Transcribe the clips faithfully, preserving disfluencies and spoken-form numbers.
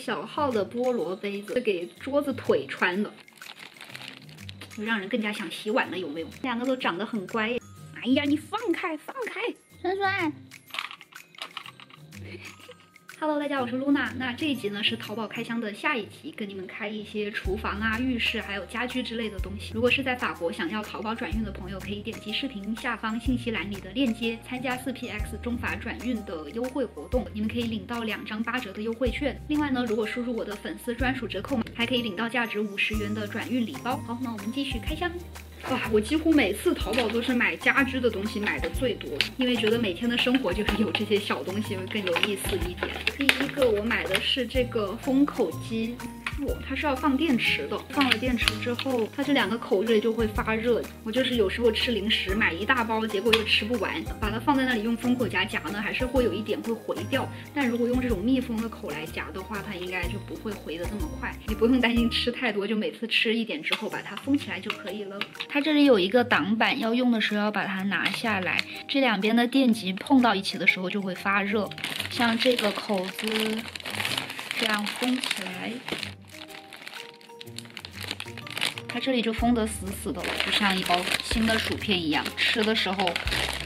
小号的菠萝杯子，是给桌子腿穿的，就让人更加想洗碗了，有没有？两个都长得很乖。哎呀，你放开，放开，酸酸。Hello， 大家好，我是露娜。那这一集呢是淘宝开箱的下一集，跟你们开一些厨房啊、浴室还有家居之类的东西。如果是在法国想要淘宝转运的朋友，可以点击视频下方信息栏里的链接，参加 四 P X 中法转运的优惠活动，你们可以领到两张八折的优惠券。另外呢，如果输入我的粉丝专属折扣码，还可以领到价值五十元的转运礼包。好，那我们继续开箱。哇，我几乎每次淘宝都是买家居的东西买的最多，因为觉得每天的生活就是有这些小东西会更有意思一点。第一个我买的是这个封口机。哦，它是要放电池的，放了电池之后，它这两个口这里就会发热。我就是有时候吃零食买一大包，结果又吃不完，把它放在那里用封口夹夹呢，还是会有一点会回掉。但如果用这种密封的口来夹的话，它应该就不会回的这么快，你不用担心吃太多，就每次吃一点之后把它封起来就可以了。它这里有一个挡板，要用的时候要把它拿下来，这两边的电极碰到一起的时候就会发热。像这个口子这样封起来。它这里就封得死死的了，就像一包新的薯片一样，吃的时候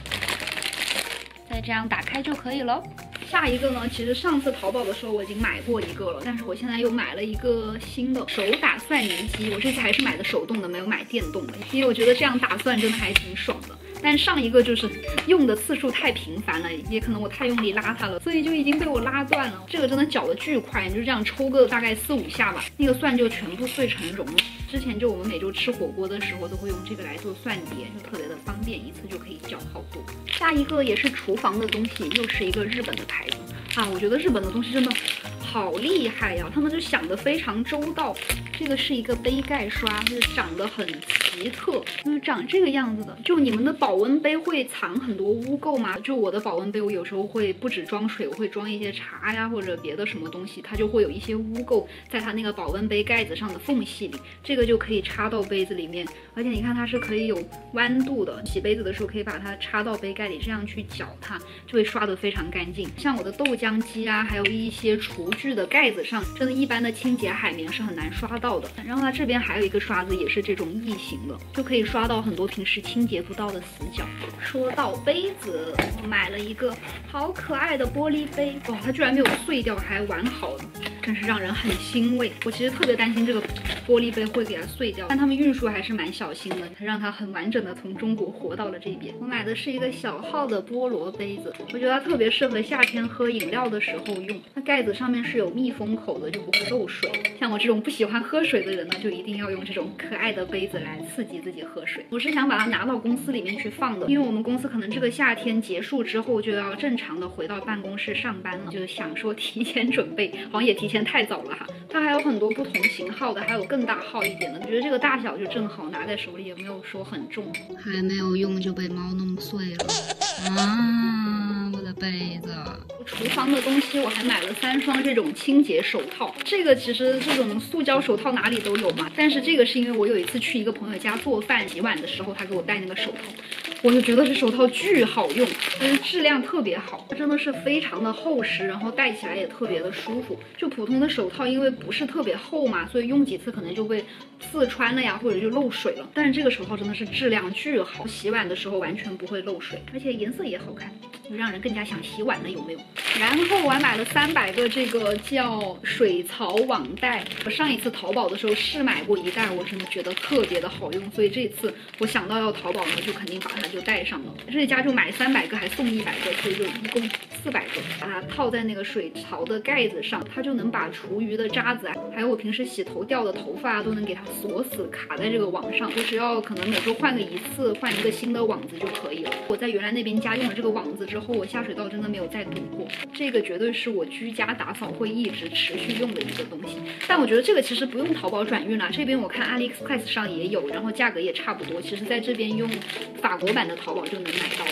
再这样打开就可以了。下一个呢，其实上次淘宝的时候我已经买过一个了，但是我现在又买了一个新的手打蒜泥机。我这次还是买的手动的，没有买电动的，因为我觉得这样打蒜真的还挺爽的。但上一个就是用的次数太频繁了，也可能我太用力拉它了，所以就已经被我拉断了。这个真的搅得巨快，你就这样抽个大概四五下吧，那个蒜就全部碎成蓉了。之前就我们每周吃火锅的时候都会用这个来做蒜碟，就特别的方便，一次就可以搅好多。下一个也是厨房的东西，又是一个日本的牌子啊，我觉得日本的东西真的好厉害呀，他们就想得非常周到。这个是一个杯盖刷，就是长得很奇特，就是长这个样子的。就你们的保温杯会藏很多污垢吗？就我的保温杯，我有时候会不止装水，我会装一些茶呀或者别的什么东西，它就会有一些污垢在它那个保温杯盖子上的缝隙里，这个就可以插到杯子里面。而且你看它是可以有弯度的，洗杯子的时候可以把它插到杯盖里，这样去搅它就会刷得非常干净。像我的豆浆机啊，还有一些厨具的盖子上，真的一般的清洁海绵是很难刷到的。然后它这边还有一个刷子，也是这种异形的，就可以刷到很多平时清洁不到的死角。说到杯子，我买了一个好可爱的玻璃杯，哇，它居然没有碎掉，还完好了，真是让人很欣慰。我其实特别担心这个玻璃杯会给它碎掉，但他们运输还是蛮小心的，让它很完整的从中国活到了这边。我买的是一个小号的菠萝杯子，我觉得它特别适合夏天喝饮料的时候用。它盖子上面是有密封口的，就不会漏水。像我这种不喜欢喝水的人呢，就一定要用这种可爱的杯子来刺激自己喝水。我是想把它拿到公司里面去放的，因为我们公司可能这个夏天结束之后就要正常的回到办公室上班了，就想说提前准备，好像也提前太早了哈。它还有很多不同型号的，还有更大号一点的，我觉得这个大小就正好拿在手里，也没有说很重。还没有用就被猫弄碎了啊！我的杯子。厨房的东西我还买了三双这种清洁手套，这个其实这种塑胶手套哪里都有嘛，但是这个是因为我有一次去一个朋友家做饭洗碗的时候，他给我戴那个手套，我就觉得这手套巨好用，就是质量特别好，真的是非常的厚实，然后戴起来也特别的舒服。就普通的手套因为不是特别厚嘛，所以用几次可能就被刺穿了呀，或者就漏水了。但是这个手套真的是质量巨好，洗碗的时候完全不会漏水，而且颜色也好看，就让人更加想洗碗了，有没有？然后我还买了三百个这个叫水槽网袋，我上一次淘宝的时候试买过一袋，我真的觉得特别的好用，所以这次我想到要淘宝呢，就肯定把它就带上了。这家就买三百个还送一百个，所以就一共四百个，把它套在那个水槽的盖子上，它就能把厨余的渣子啊，还有我平时洗头掉的头发啊，都能给它锁死，卡在这个网上。我只要可能每周换个一次，换一个新的网子就可以了。我在原来那边家用了这个网子之后，我下水道真的没有再堵过。这个绝对是我居家打扫会一直持续用的一个东西。但我觉得这个其实不用淘宝转运啦，这边我看 AliExpress 上也有，然后价格也差不多。其实在这边用法国版的淘宝就能买到的。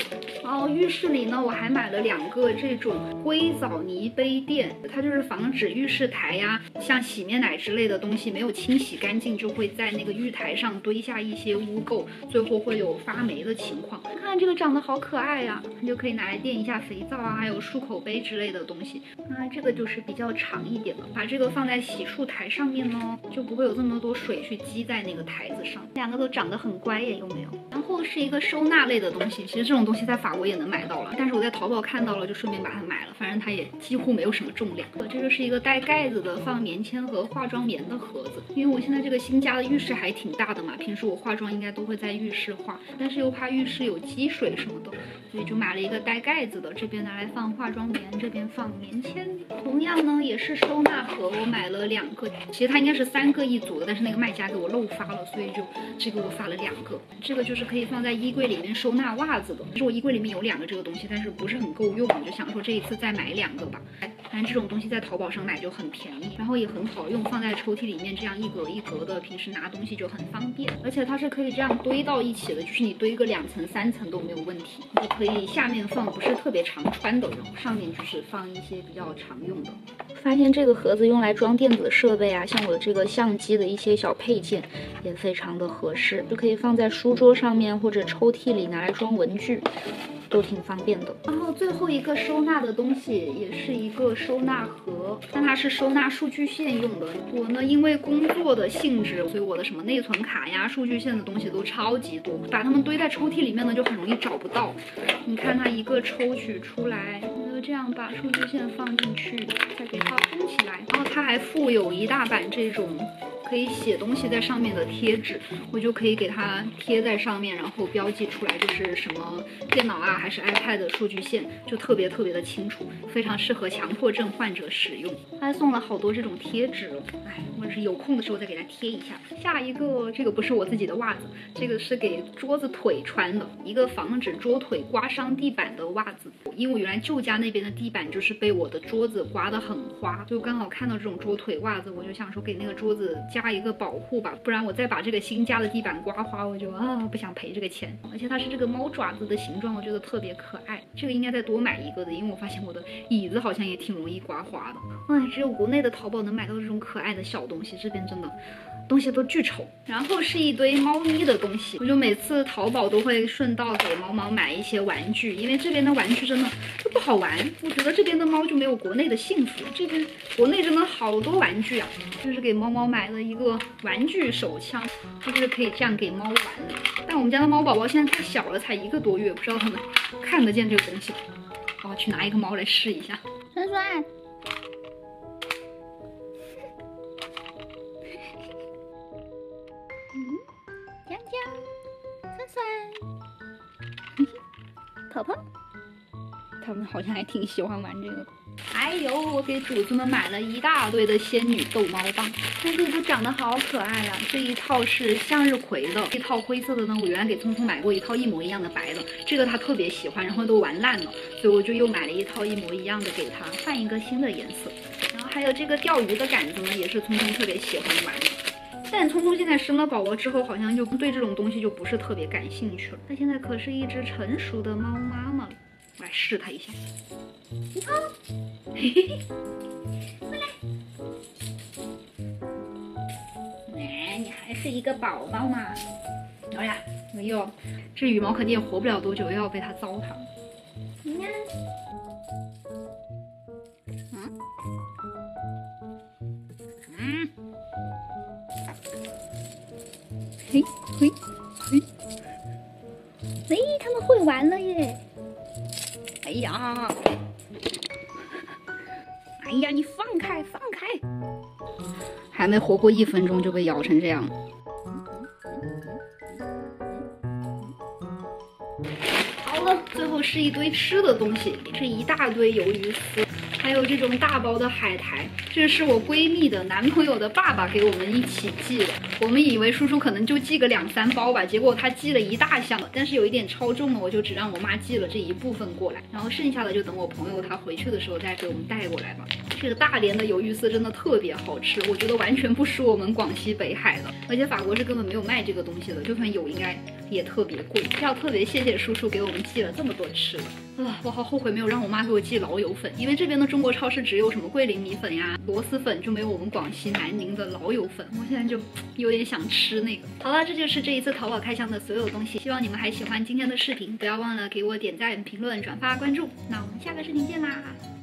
然后浴室里呢，我还买了两个这种硅藻泥杯垫，它就是防止浴室台呀、啊，像洗面奶之类的东西没有清洗干净，就会在那个浴台上堆下一些污垢，最后会有发霉的情况。看这个长得好可爱呀、啊，你就可以拿来垫一下肥皂啊，还有漱口杯之类的东西。那这个就是比较长一点的，把这个放在洗漱台上面呢，就不会有这么多水去积在那个台子上。两个都长得很乖耶，有没有？然后是一个收纳类的东西，其实这种东西在法国也能买到了，但是我在淘宝看到了，就顺便把它买了。反正它也几乎没有什么重量。这就是一个带盖子的放棉签和化妆棉的盒子。因为我现在这个新家的浴室还挺大的嘛，平时我化妆应该都会在浴室化，但是又怕浴室有积水什么的，所以就买了一个带盖子的，这边拿来放化妆棉，这边放棉签。同样呢，也是收纳盒，我买了两个，其实它应该是三个一组的，但是那个卖家给我漏发了，所以就这个我发了两个。这个就是可以放在衣柜里面收纳袜子的。其实我衣柜里面有两个这个东西，但是不是很够用，我就想说这一次再买两个吧。反正这种东西在淘宝上买就很便宜，然后也很好用，放在抽屉里面这样一格一格的，平时拿东西就很方便。而且它是可以这样堆到一起的，就是你堆个两层三层都没有问题。你可以下面放不是特别常穿的，然后上面就是放一些比较常用的。发现这个盒子用来装电子设备啊，像我的这个相机的一些小配件也非常的合适，就可以放在书桌上面或者抽屉里拿来装文具，都挺方便的。然后最后一个收纳的东西也是一个收纳盒，但它是收纳数据线用的。我呢因为工作的性质，所以我的什么内存卡呀、数据线的东西都超级多，把它们堆在抽屉里面呢就很容易找不到。你看它一个抽取出来，就这样把数据线放进去，再给它封起来。然后它还附有一大版这种可以写东西在上面的贴纸，我就可以给它贴在上面，然后标记出来这是什么电脑啊还是 iPad 的数据线，就特别特别的清楚，非常适合强迫症患者使用。他还送了好多这种贴纸，哎，我是有空的时候再给它贴一下。下一个这个不是我自己的袜子，这个是给桌子腿穿的，一个防止桌腿刮伤地板的袜子。因为我原来旧家那边的地板就是被我的桌子刮得很花，就刚好看到这种桌腿袜子，我就想说给那个桌子加一个保护吧，不然我再把这个新家的地板刮花，我就啊不想赔这个钱。而且它是这个猫爪子的形状，我觉得特别可爱，这个应该再多买一个的，因为我发现我的椅子好像也挺容易刮花的。哎，只有国内的淘宝能买到这种可爱的小东西，这边真的东西都巨丑。然后是一堆猫咪的东西，我就每次淘宝都会顺道给猫猫买一些玩具，因为这边的玩具真的都不好玩，我觉得这边的猫就没有国内的幸福，这边国内真的好多玩具啊。就是给猫猫买了一个玩具手枪，就是可以这样给猫玩的。但我们家的猫宝宝现在太小了，才一个多月，不知道它们看得见这个东西。我要去拿一个猫来试一下。酸酸，嗯，江江，酸酸，泡泡，他们好像还挺喜欢玩这个的。还有，我给主子们买了一大堆的仙女逗猫棒，但是都长得好可爱呀、啊。这一套是向日葵的，一套灰色的呢，我原来给聪聪买过一套一模一样的白的，这个他特别喜欢，然后都玩烂了，所以我就又买了一套一模一样的给他，换一个新的颜色。然后还有这个钓鱼的杆子呢，也是聪聪特别喜欢玩的。但聪聪现在生了宝宝之后，好像就对这种东西就不是特别感兴趣了。他现在可是一只成熟的猫妈妈了，我来试它一下。你好，嘿嘿嘿，过来。哎，你还是一个宝宝嘛。哎呀，哎呦，这羽毛肯定也活不了多久，又要被它糟蹋了。你看，嗯，嗯，嘿嘿嘿，哎，他们会玩了耶！哎呀，哎呀，你放开，放开！还没活过一分钟就被咬成这样。好了，最后是一堆吃的东西，这一大堆鱿鱼丝， 还有这种大包的海苔，这是我闺蜜的男朋友的爸爸给我们一起寄的。我们以为叔叔可能就寄个两三包吧，结果他寄了一大箱，但是有一点超重了，我就只让我妈寄了这一部分过来，然后剩下的就等我朋友他回去的时候再给我们带过来吧。这个大连的鱿鱼丝真的特别好吃，我觉得完全不输我们广西北海的，而且法国是根本没有卖这个东西的，就算有应该也特别贵。要特别谢谢叔叔给我们寄了这么多吃的啊！我好后悔没有让我妈给我寄老友粉，因为这边的中国超市只有什么桂林米粉呀、螺蛳粉，就没有我们广西南宁的老友粉。我现在就有点想吃那个。好了，这就是这一次淘宝开箱的所有东西，希望你们还喜欢今天的视频，不要忘了给我点赞、评论、转发、关注。那我们下个视频见啦！